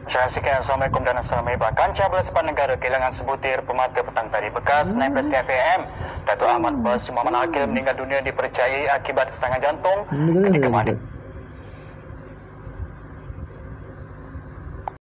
Assalamualaikum dan Assalamualaikum. Kancah bola sepak negara kehilangan sebutir pemata petang tadi. Bekas naib Presiden FAM, Datuk Ahmad Bas Muhammad Akil meninggal dunia dipercayai akibat serangan jantung ketika mandi.